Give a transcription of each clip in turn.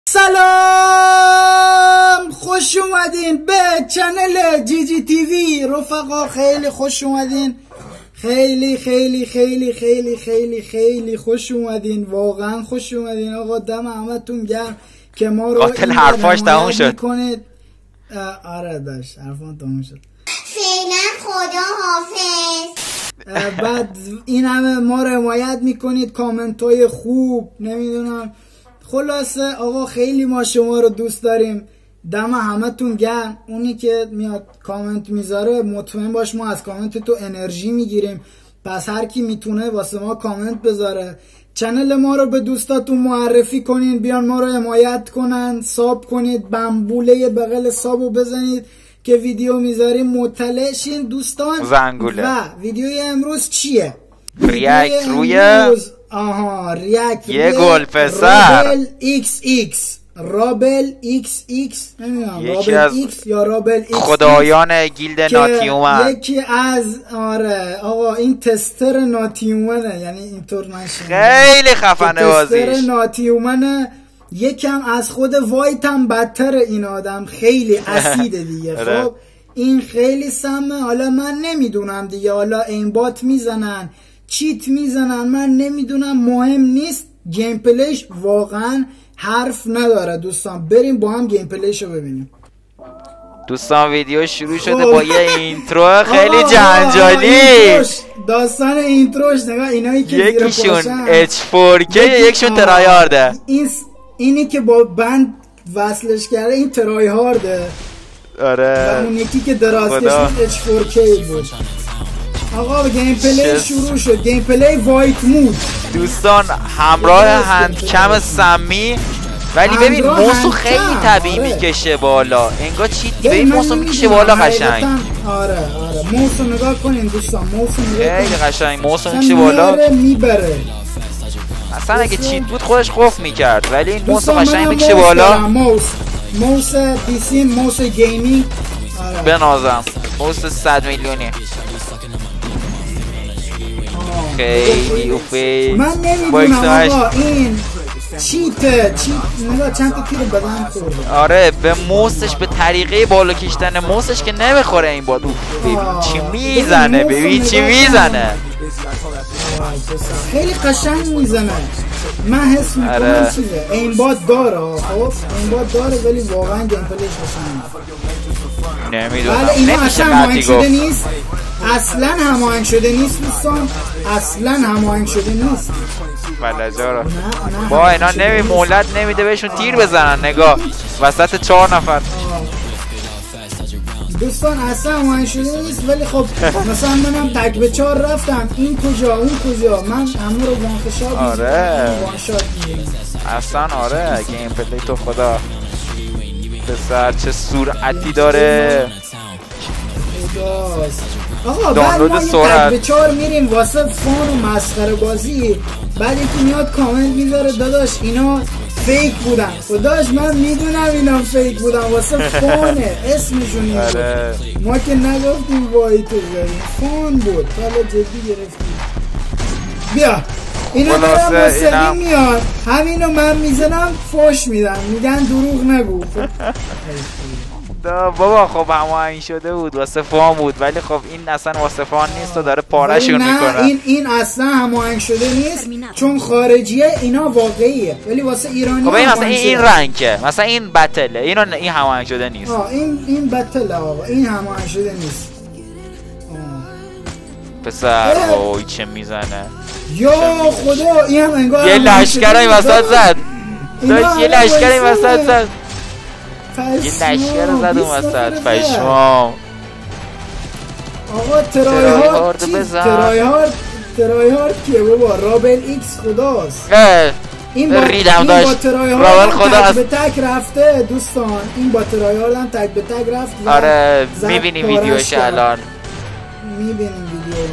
سلام، خوش اومدین به چنل جی جی تیوی رفقا. خیلی خوش اومدین، خیلی خیلی خیلی خیلی خیلی خیلی خوش اومدین، واقعا خوش اومدین آقا. دم همتون گرم که ما رو قاتل حرفاش تموم شد. آره داشت حرفان تموم شد. فعلا خدا حافظ. بعد این همه ما رو حمایت میکنید، کامنت های خوب، نمیدونم. خلاصه آقا خیلی ما شما رو دوست داریم، دم همتون گرم. اونی که میاد کامنت میذاره مطمئن باش ما از کامنت تو انرژی میگیریم، پس هر کی میتونه واسه ما کامنت بذاره. چنل ما رو به دوستاتون معرفی کنین، بیان ما رو حمایت کنن، ساب کنید، بمبوله بغل سابو بزنید که ویدیو میذاریم مطلع شین دوستان. زنگوله. و ویدیوی امروز چیه؟ ریاکت روی ریاکت یه گل پسر رابل ایکس ایکس، رابل ایکس ایکس، نمیدونم یکی رابل از ایکس یا رابل ایکس خدایان گیلد ناتیومن. یکی از آقا این تستر ناتیومنه، یعنی اینطور نشه، خیلی خفنه بازیش. تستر ناتیومنه، یکم از خود وایت هم بدتر این آدم، خیلی اسیده دیگه. خب این خیلی سمه. حالا من نمیدونم دیگه، حالا این بات میزنن، چیت میزنن، من نمیدونم، مهم نیست. گیم پلیش واقعا حرف نداره دوستان. بریم با هم گیم پلیشو ببینیم دوستان. ویدیو شروع شده با یه اینترو خیلی جنجالی. داستان اینتروش نگاه، اینایی که یکیشون H4K، یکیشون ترایارده. اینی که با بند وصلش کرده این ترایهارده. آره. و اون یکی که درازکش H4K بود. آقا گیم پلی شروع شد. گیم پلی وایت مود دوستان، همراه هندکم سمی. ولی ببین موسو خیلی طبیعی میکشه بالا، انگار چیت. ببین موسو میکشه بالا قشنگ. آره موسو نگاه کنین دوستان، موسو نگاه خیلی قشنگ موسو میکشه بالا، میبره. اصلا اگه چیت بود خودش خوف میکرد، ولی این موسو قشنگ میکشه بالا. موس پیسی، موس گیمینگ. بنازم موس 100 میلیونی. خیلی اوفی. من نمیدونم آقا این چیت نگاه چند تا تیر بدن خورده. آره به موسش، به طریقه بالا کشیدن موسش که نمیخوره این باد. ببین چی میزنه، ببین چی میزنه، خیلی قشنگ میزنه. من حس میکنم چیزه این باد داره. خب این باد داره ولی واقعا گیم پلیش قشنگه. نمیدونم اینا نمیشه اصلا هماهنگ شده گفت. نیست، اصلا هماهنگ شده نیست دوستان، اصلا هماهنگ شده نیست. بلجارا با اینا مولد نمیده بهشون تیر بزنن. نگاه وسط 4 نفر دوستان اصلا هماهنگ شده نیست. ولی خب مثلا منم تک به 4 رفتم، این کجا اون کجا، من همه رو وانخشاب. آره اصلا آره گیم پلی تو خدا پسر چه سرعتی داره. آقا بعد ما تک به 4 میریم واسه فان و مسخره بازی. بعد یکی میاد کامنت میذاره داداش اینا فیک بودن. خداش من میدونم اینا فیک بودن، واسه فانه، اسمشون این بود. ما که نگفتیم وایت بذاریم، فان بود. حالا جدی گرفتیم. بیا اینا دارم موسیقی میاد، همینو من میزنم فوش میدن، میگن دروغ نگو. بابا خب هماهنگ شده بود، واسه فان بود. ولی خب این اصلا واسه فان نیست و داره پارهشون میکنه. این اصلا هماهنگ شده نیست چون خارجیه، اینا واقعیه. ولی واسه ایرانی خب این مثلا این رنگه، مثلا این بتله، این هماهنگ شده نیست. این بتله آقا، این هماهنگ شده نیست. پسر وای چه میزنه، یا خدا این هم انگار یه لشکر این وسط زد. داشت یه لشکر این وسط زد، یه لشکر زد اون وسط. پشمام آقا ترایهارد کیه بابا؟ رابل ایکس خداست. این ریدم داشت رابل خداست. تک به تک رفته دوستان، این با ترایهارد هم تک به تک رفت. آره میبینیم ویدیوش الان، میبینیم ویدیو.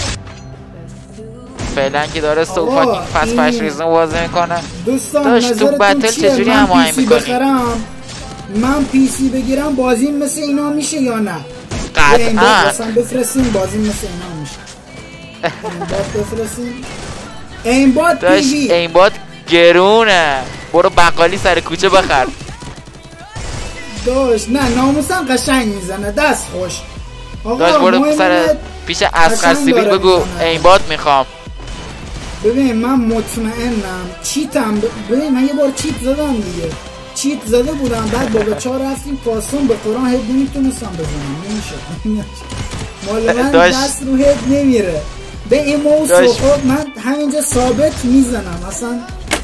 فعلا که داره سوفاکینگ فست پشریزن بازی میکنه. دوستان داشت تو بتل چجوری هماهنگ میکنی؟ من پی سی بگیرم بازیم مثل اینا میشه یا نه؟ قطعا اصلا بفرستیم بازیم مثل اینا میشه. اینباد بفرستیم. اینباد داشت اینباد گرونه برو بقالی سر کوچه بخر. داش نه ناموسم قشنگ میزنه دست خوش. داش برو سر پیش اسقر سیبیل بگو ایمباد میخوام. ببین من مطمئنم چیتم. ببین من یه بار چیت زدم دیگه، چیت زده بودم بعد با بچه‌ها رفتیم کاسون به قرآن هد نمیتونستم بزنم، نمیشه. مال من دست رو هد نمیره به این موضوع. خب من همینجا ثابت میزنم اصلا.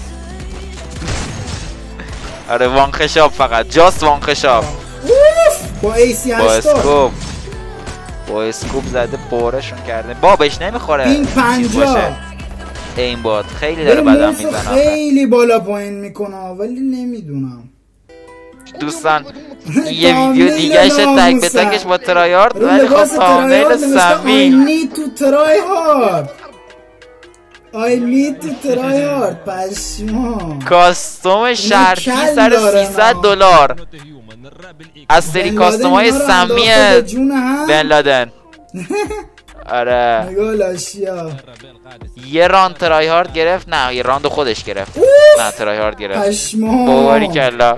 آره وانخشاب فقط جاست وانخشاب با ایسی 80 با اسکوپ زده بارشون کرده. بابش نمیخوره این 50 این باد خیلی داره بدم میزنه، خیلی بالا پایین میکنه ولی نمیدونم. دوستان یه ویدیو دیگه شه تک به تکش با ترایارد ولی خب تامنیل سمی I need to try hard I need to try hard پشما. کاستوم شرطی سر $300 از سری کاستوم های سمی بن لادن. آره نگاه لاشیا یه راند ترای هارد گرفت. نه یه راند خودش گرفت. نه ترای هارد گرفت. پشما باوری کلا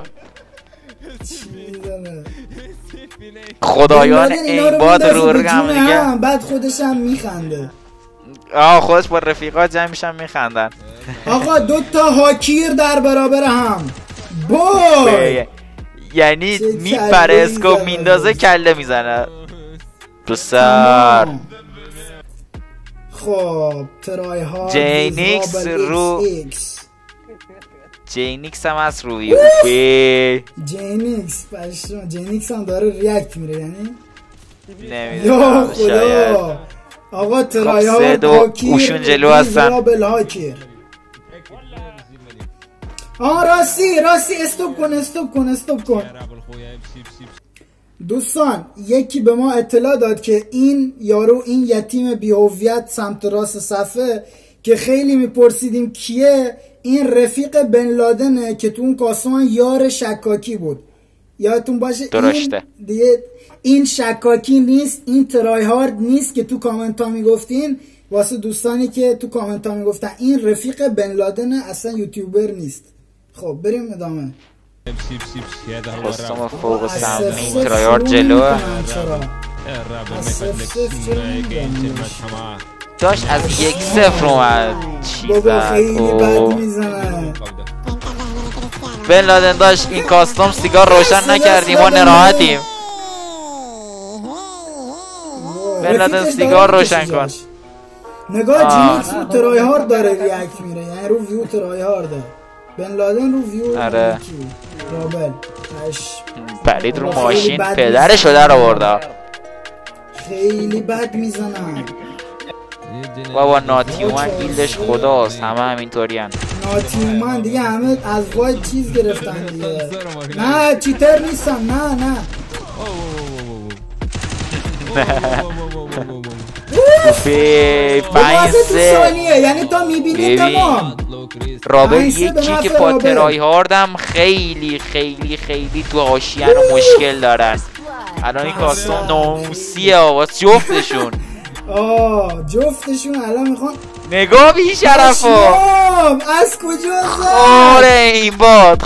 خدایان این باد رو هم دیگه. بعد خودش هم میخنده. خودش با رفیقات جمع میشن میخندن. آقا 2 تا هاکیر در برابر هم بای یعنی میپره اسکوپ میندازه کله میزنه تو سر. خب ترای ها جینیکس رو جینیکس هم از روی جینیکس پشما. جینیکس هم داره ریاکت میره یعنی نمیدونم شاید. آقا ترای ها اوشون جلو هستن. راستی استوب کن. دوستان یکی به ما اطلاع داد که این یارو این یتیم بی‌هویت سمت راست صفحه که خیلی میپرسیدیم کیه، این رفیق بن لادنه که تو اون کاسمان یار شکاکی بود. یادتون باشه درسته. این شکاکی نیست، این ترای هارد نیست که تو کامنت ها میگفتین. واسه دوستانی که تو کامنت ها میگفتن این رفیق بن لادنه اصلا یوتیوبر نیست. خب بریم ادامه. خواستم فوق سمی ترای هارد جلوه داشت از 1-0 اومد. بابا خیلی بد میزنه. بن لادن داشت این کاستوم سیگار روشن نکردیم ما نراحتیم. بن لادن سیگار روشن کن. نگاه جینیکس رو ترای هارد داره ریاکت میره یعنی رو ویو ترای هارده. بن لادن رو ویو آره رابل پرید رو ماشین پدرشو در آورده. خیلی بد میزنن بابا ناتیومن بیلدش خداست. همه همینطوری هن. ناتیومن دیگه همه از وای چیز گرفتن دیگه. نه چیتر نیستم. نه اوفی 5-3 یعنی تا میبینی تمام. رابل یکی که با ترای هاردم خیلی خیلی خیلی تو آشیان و مشکل دارن. الان این کاستوم ناموسیه آواز جفتشون الان میخوان نگاه بی شرفو از کجا زد خاره این باد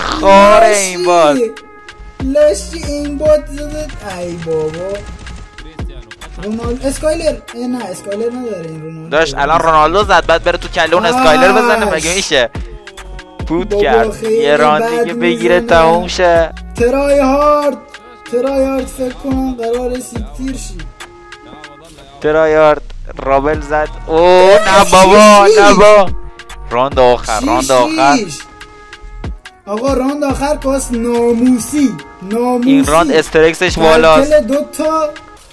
لاشی این باد زده. ای بابا رونالدو اسکایلر نه اسکایلر نداره این رونالدو داشت الان رونالدو زد بعد بره تو کله اون اسکایلر بزنه مگه میشه. پوت کرد یه ران دیگه بگیره تموم شه. ترای هارد فکر کنم قرار تیر شی. ترای هارد رابل زد. نه بابا راند آخر آقا راند آخر کاست ناموسی این راند استرکسش بالاست. دوتا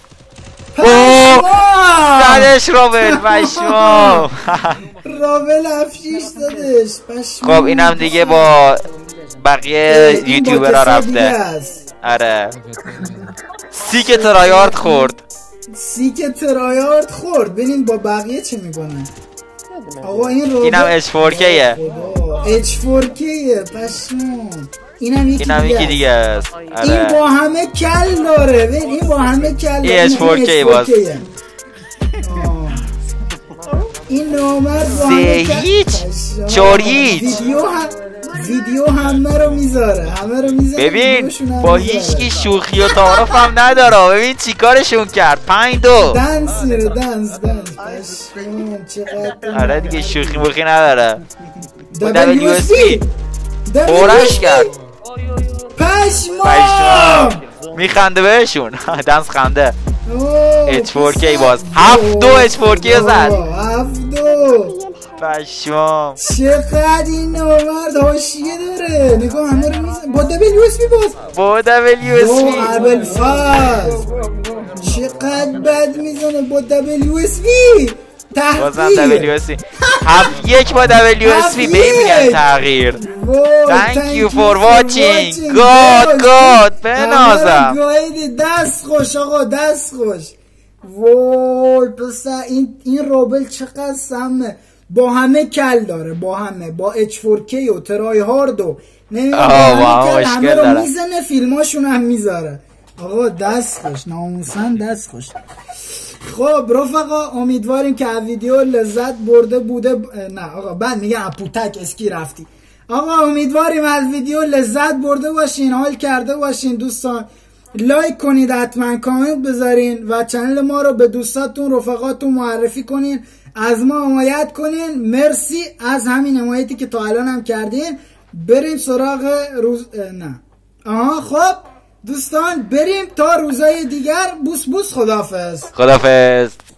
زدش رابل پشمام. رابل افشیش زدش پشمام. خب اینم دیگه با بقیه یوتیوبرها رفته. آره سیک ترایارد خورد. ببینیم با بقیه چه میکنن. آقا اینم H4Kه پشمام. اینم یکی دیگه است. این با همه کل داره. ببین این با همه کل داره. H4K باز. این نامرد با همه کل. 4-1 ویدیو همه رو میذاره ببین با هیچ کی شوخی و تعارف هم نداره. ببین چیکارشون کرد 5-2 دنس میره دنس چقدر آره دیگه شوخی موخی نداره. WSB پرش کرد پشما میخنده بهشون دنس خنده. H4K باز 7-2 H4K زد 7-2 پشمام. چقدر این نامرد حاشیه داره. نگاه همه رو میزن با WSB با WSB ابوالفضل چقدر بد میزنه با WSB بازم تحقیر 7-1 با WSB میگن تغییر. Thank you for watching. God بنازم دست خوش آقا دست خوش. وای پسر این روبل چقدر سمه. با همه کل داره با H4K و ترای هارد و همه رو میزنه فیلماشون هم میذاره. آقا دست خوش ناموسن دست خوش. خب رفقا امیدواریم که ویدیو لذت برده بوده. نه آقا بعد میگه اپوتک اسکی رفتی. آقا امیدواریم از ویدیو لذت برده باشین حال کرده باشین. دوستان لایک کنید حتما کامنت بذارین و چنل ما رو به دوستاتون رفقاتون معرفی کنین. از ما حمایت کنین. مرسی از همین حمایتی که تا الان هم کردین. بریم سراغ خب دوستان بریم تا روزای دیگر. بوس بوس خداحافظ.